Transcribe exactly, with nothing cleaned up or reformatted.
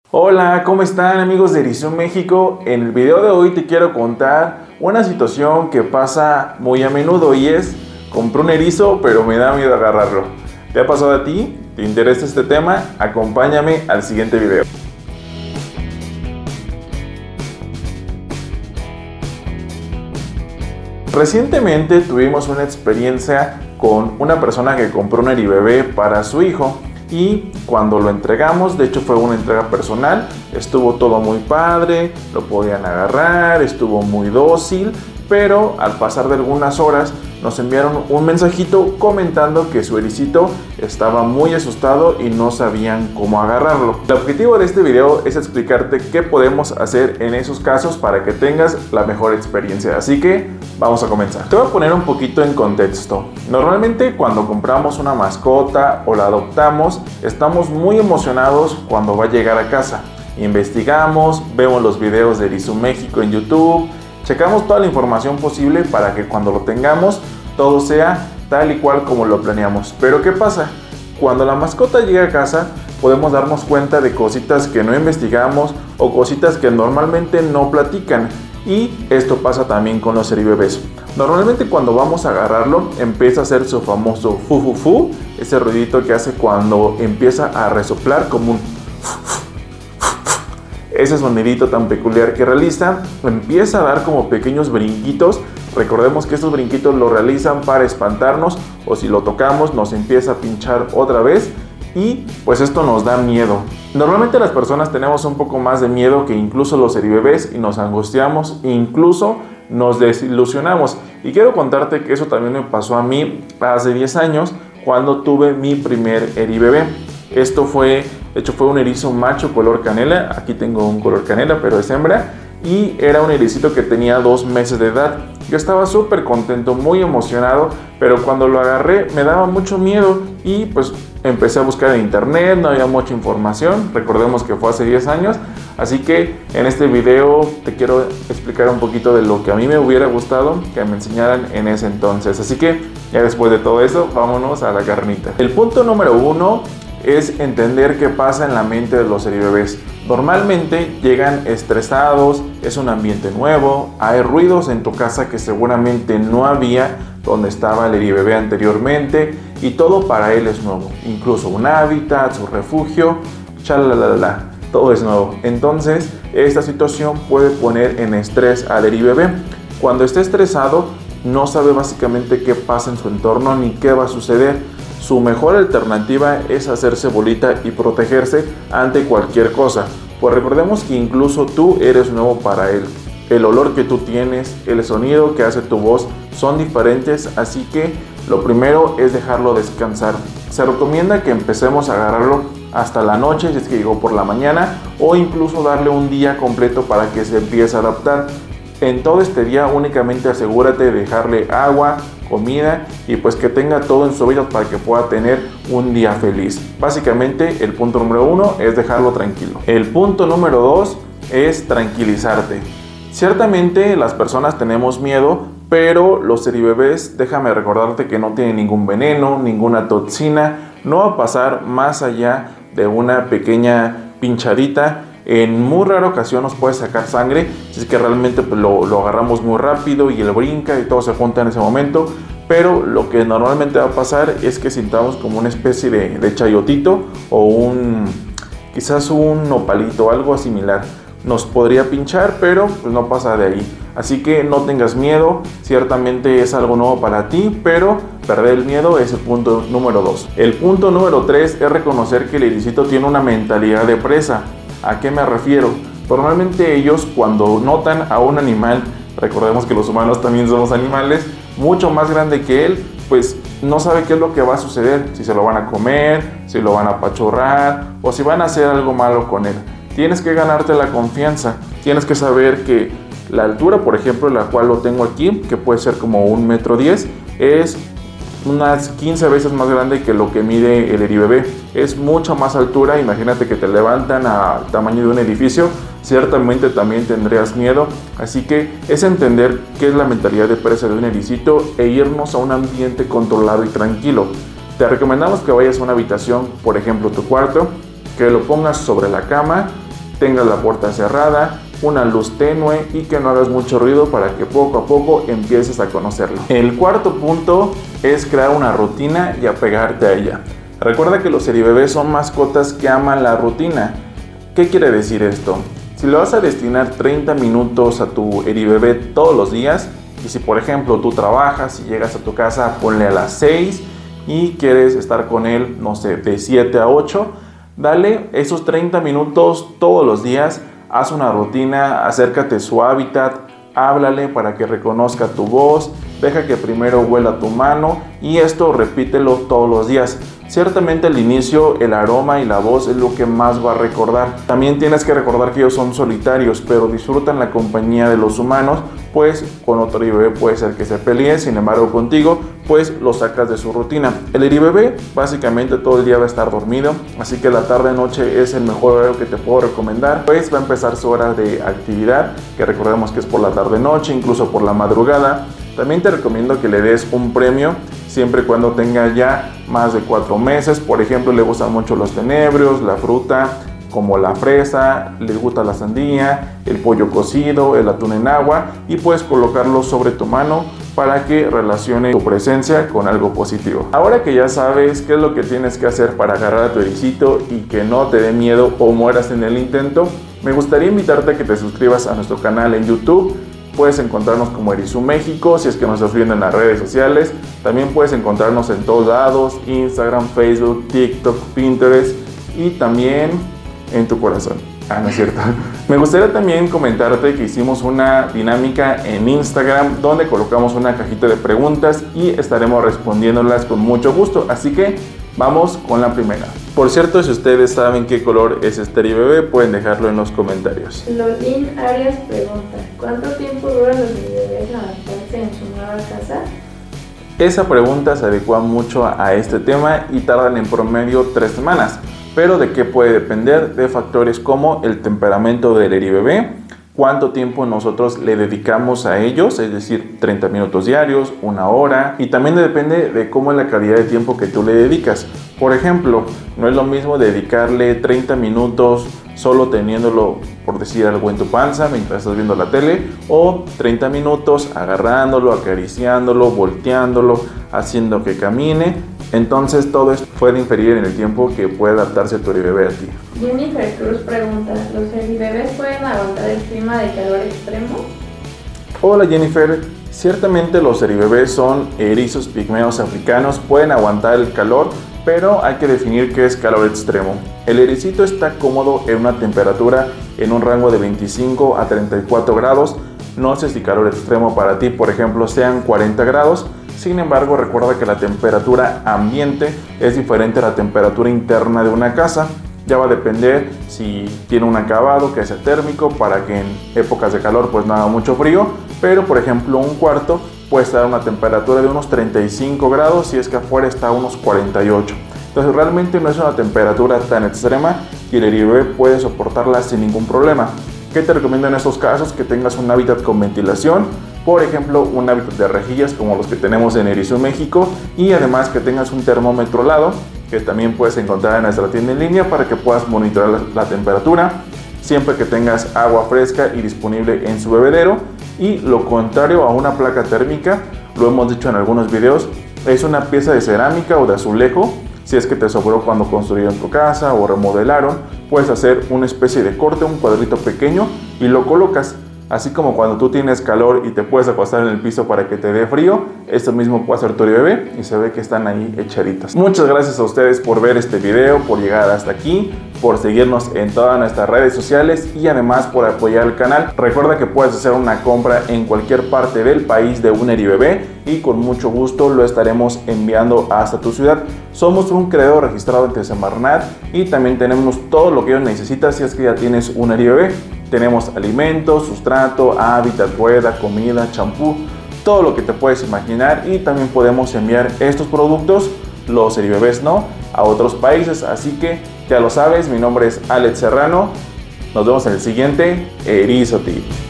Hola, ¿cómo están amigos de Erizo México? En el video de hoy te quiero contar una situación que pasa muy a menudo y es: compré un erizo pero me da miedo agarrarlo. ¿Te ha pasado a ti? ¿Te interesa este tema? Acompáñame al siguiente video. Recientemente tuvimos una experiencia con una persona que compró un eribebé para su hijo. Y cuando lo entregamos, de hecho fue una entrega personal, estuvo todo muy padre, lo podían agarrar, estuvo muy dócil, pero al pasar de algunas horas nos enviaron un mensajito comentando que su ericito estaba muy asustado y no sabían cómo agarrarlo. El objetivo de este video es explicarte qué podemos hacer en esos casos para que tengas la mejor experiencia, así que vamos a comenzar. Te voy a poner un poquito en contexto. Normalmente cuando compramos una mascota o la adoptamos, estamos muy emocionados cuando va a llegar a casa. Investigamos, vemos los videos de Erizo México en YouTube, checamos toda la información posible para que cuando lo tengamos todo sea tal y cual como lo planeamos. Pero ¿qué pasa? Cuando la mascota llega a casa podemos darnos cuenta de cositas que no investigamos o cositas que normalmente no platican. Y esto pasa también con los eribebés. Normalmente cuando vamos a agarrarlo empieza a hacer su famoso fu fu fu, ese ruidito que hace cuando empieza a resoplar como un ese sonidito tan peculiar que realiza, empieza a dar como pequeños brinquitos. Recordemos que estos brinquitos lo realizan para espantarnos, o si lo tocamos nos empieza a pinchar otra vez y pues esto nos da miedo. Normalmente las personas tenemos un poco más de miedo que incluso los eribebés y nos angustiamos, incluso nos desilusionamos. Y quiero contarte que eso también me pasó a mí hace diez años cuando tuve mi primer eribebé. Esto fue, de hecho fue un erizo macho color canela, aquí tengo un color canela pero es hembra, y era un ericito que tenía dos meses de edad. Yo estaba súper contento, muy emocionado, pero cuando lo agarré me daba mucho miedo y pues empecé a buscar en internet, no había mucha información, recordemos que fue hace diez años, así que en este video te quiero explicar un poquito de lo que a mí me hubiera gustado que me enseñaran en ese entonces. Así que ya después de todo eso, vámonos a la carnita. El punto número uno es entender qué pasa en la mente de los eribebés. Normalmente llegan estresados, es un ambiente nuevo, hay ruidos en tu casa que seguramente no había donde estaba el eribebé anteriormente y todo para él es nuevo, incluso un hábitat, su refugio, chalalala, todo es nuevo. Entonces esta situación puede poner en estrés al eribebé. Cuando esté estresado no sabe básicamente qué pasa en su entorno ni qué va a suceder. Su mejor alternativa es hacerse bolita y protegerse ante cualquier cosa. Pues recordemos que incluso tú eres nuevo para él. El olor que tú tienes, el sonido que hace tu voz son diferentes, así que lo primero es dejarlo descansar. Se recomienda que empecemos a agarrarlo hasta la noche, si es que llegó por la mañana, o incluso darle un día completo para que se empiece a adaptar. En todo este día únicamente asegúrate de dejarle agua, comida y pues que tenga todo en su vida para que pueda tener un día feliz. Básicamente el punto número uno es dejarlo tranquilo. El punto número dos es tranquilizarte. Ciertamente las personas tenemos miedo, pero los eribebés, déjame recordarte que no tienen ningún veneno, ninguna toxina, no va a pasar más allá de una pequeña pinchadita. En muy rara ocasión nos puede sacar sangre, si es que realmente pues, lo, lo agarramos muy rápido y él brinca y todo se junta en ese momento. Pero lo que normalmente va a pasar es que sintamos como una especie de, de chayotito o un, quizás un nopalito, algo similar. Nos podría pinchar, pero pues, no pasa de ahí. Así que no tengas miedo, ciertamente es algo nuevo para ti, pero perder el miedo es el punto número dos. El punto número tres es reconocer que el ericito tiene una mentalidad de presa. ¿A qué me refiero? Normalmente ellos cuando notan a un animal, recordemos que los humanos también somos animales, mucho más grande que él, pues no sabe qué es lo que va a suceder, si se lo van a comer, si lo van a apachurrar o si van a hacer algo malo con él. Tienes que ganarte la confianza, tienes que saber que la altura, por ejemplo, la cual lo tengo aquí, que puede ser como un metro diez, es unas quince veces más grande que lo que mide el eribebé. Es mucha más altura. Imagínate que te levantan al tamaño de un edificio, ciertamente también tendrías miedo. Así que es entender qué es la mentalidad de presa de un ericito e irnos a un ambiente controlado y tranquilo. Te recomendamos que vayas a una habitación, por ejemplo tu cuarto, que lo pongas sobre la cama, tengas la puerta cerrada, una luz tenue y que no hagas mucho ruido para que poco a poco empieces a conocerlo. El cuarto punto es crear una rutina y apegarte a ella. Recuerda que los eribebés son mascotas que aman la rutina. ¿Qué quiere decir esto? Si le vas a destinar treinta minutos a tu eribebé todos los días, y si por ejemplo tú trabajas y llegas a tu casa, ponle a las seis y quieres estar con él, no sé, de siete a ocho, dale esos treinta minutos todos los días. Haz una rutina, acércate a su hábitat, háblale para que reconozca tu voz, deja que primero huela tu mano y esto repítelo todos los días. Ciertamente al inicio el aroma y la voz es lo que más va a recordar. También tienes que recordar que ellos son solitarios, pero disfrutan la compañía de los humanos, pues con otro eribebé puede ser que se peleen, sin embargo contigo pues lo sacas de su rutina. El eribebé básicamente todo el día va a estar dormido, así que la tarde noche es el mejor horario que te puedo recomendar, pues va a empezar su hora de actividad, que recordemos que es por la tarde noche, incluso por la madrugada. También te recomiendo que le des un premio siempre y cuando tenga ya más de cuatro meses. Por ejemplo, le gustan mucho los tenebrios, la fruta como la fresa, le gusta la sandía, el pollo cocido, el atún en agua, y puedes colocarlo sobre tu mano para que relacione tu presencia con algo positivo. Ahora que ya sabes qué es lo que tienes que hacer para agarrar a tu ericito y que no te dé miedo o mueras en el intento, me gustaría invitarte a que te suscribas a nuestro canal en YouTube. Puedes encontrarnos como Erizu México si es que nos estás viendo en las redes sociales. También puedes encontrarnos en todos lados: Instagram, Facebook, TikTok, Pinterest y también en tu corazón. Ah, no es cierto. Me gustaría también comentarte que hicimos una dinámica en Instagram donde colocamos una cajita de preguntas y estaremos respondiéndolas con mucho gusto. Así que vamos con la primera. Por cierto, si ustedes saben qué color es este eribebé, pueden dejarlo en los comentarios. Lolín Arias pregunta: ¿cuánto tiempo duran los eribebés en adaptarse en su nueva casa? Esa pregunta se adecua mucho a este tema y tardan en promedio tres semanas. Pero ¿de qué puede depender? De factores como el temperamento del eribebé, cuánto tiempo nosotros le dedicamos a ellos, es decir, treinta minutos diarios, una hora, y también depende de cómo es la calidad de tiempo que tú le dedicas. Por ejemplo, no es lo mismo dedicarle treinta minutos solo teniéndolo, por decir algo, en tu panza mientras estás viendo la tele, o treinta minutos agarrándolo, acariciándolo, volteándolo, haciendo que camine. Entonces todo esto puede inferir en el tiempo que puede adaptarse a tu eribebé a ti. Jennifer Cruz pregunta: ¿los eribebés pueden aguantar el clima de calor extremo? Hola Jennifer, ciertamente los eribebés son erizos pigmeos africanos, pueden aguantar el calor, pero hay que definir qué es calor extremo. El ericito está cómodo en una temperatura en un rango de veinticinco a treinta y cuatro grados. No sé si calor extremo para ti, por ejemplo, sean cuarenta grados. Sin embargo, recuerda que la temperatura ambiente es diferente a la temperatura interna de una casa. Ya va a depender si tiene un acabado que sea térmico para que en épocas de calor pues no haga mucho frío. Pero por ejemplo un cuarto puede estar a una temperatura de unos treinta y cinco grados si es que afuera está a unos cuarenta y ocho. Entonces realmente no es una temperatura tan extrema y el eribebé puede soportarla sin ningún problema. ¿Qué te recomiendo en estos casos? Que tengas un hábitat con ventilación, por ejemplo un hábitat de rejillas como los que tenemos en Erizu México, y además que tengas un termómetro al lado que también puedes encontrar en nuestra tienda en línea para que puedas monitorear la, la temperatura siempre que tengas agua fresca y disponible en su bebedero. Y lo contrario a una placa térmica, lo hemos dicho en algunos videos, es una pieza de cerámica o de azulejo. Si es que te sobró cuando construyeron tu casa o remodelaron, puedes hacer una especie de corte, un cuadrito pequeño y lo colocas. Así como cuando tú tienes calor y te puedes acostar en el piso para que te dé frío, esto mismo puede hacer tu eribebé y se ve que están ahí echaditas. Muchas gracias a ustedes por ver este video, por llegar hasta aquí, por seguirnos en todas nuestras redes sociales y además por apoyar el canal. Recuerda que puedes hacer una compra en cualquier parte del país de un eribebé y con mucho gusto lo estaremos enviando hasta tu ciudad. Somos un criadero registrado ante Semarnat y también tenemos todo lo que ellos necesitan si es que ya tienes un eribebé. Tenemos alimentos, sustrato, hábitat, rueda, comida, champú, todo lo que te puedes imaginar, y también podemos enviar estos productos, los eribebés no, a otros países. Así que ya lo sabes, mi nombre es Alex Serrano, nos vemos en el siguiente Erizo T V.